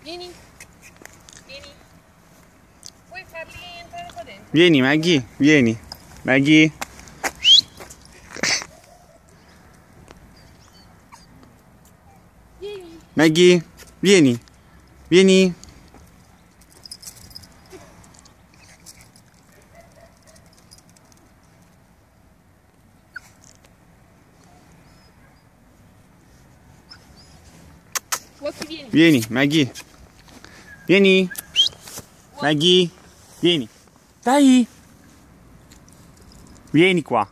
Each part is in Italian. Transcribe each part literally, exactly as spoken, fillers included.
Vieni. Vieni. Puoi farli entrare qua dentro? Vieni Maggie, vieni. Maggie. Vieni. Maggie, vieni. Vieni. Walkie, vieni. Vieni, Maggie. Vieni. Maggie, vieni. Dai. Vieni qua.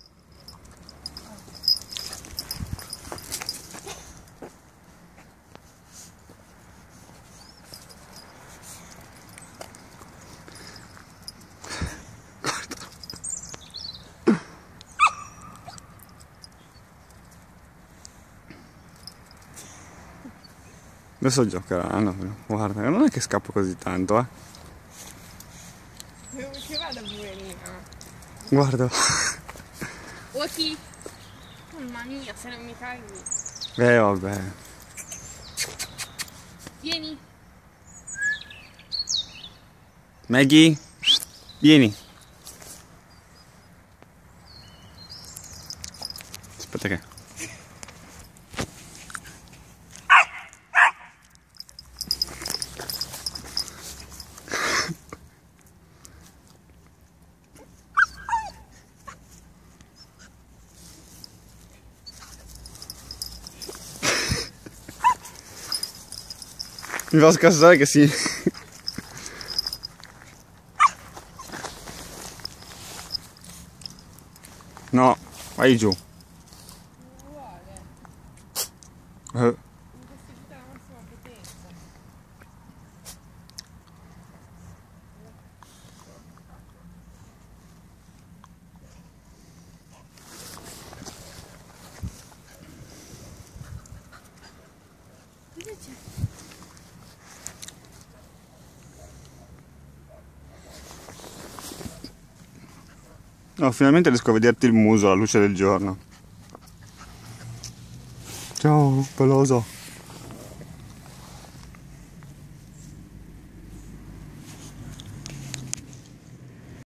Adesso giocheranno, guarda, non è che scappo così tanto, eh. Dove che vado, poverina? Guarda. Walkie. Mamma mia, se non mi caghi. Eh, vabbè. Vieni. Maggie, vieni. Aspetta che... Mi fa scassare che sì. No, vai giù. Uguale. Eh. In questa città la massima potenza. Cosa c'è? No, finalmente riesco a vederti il muso alla luce del giorno. Ciao, peloso.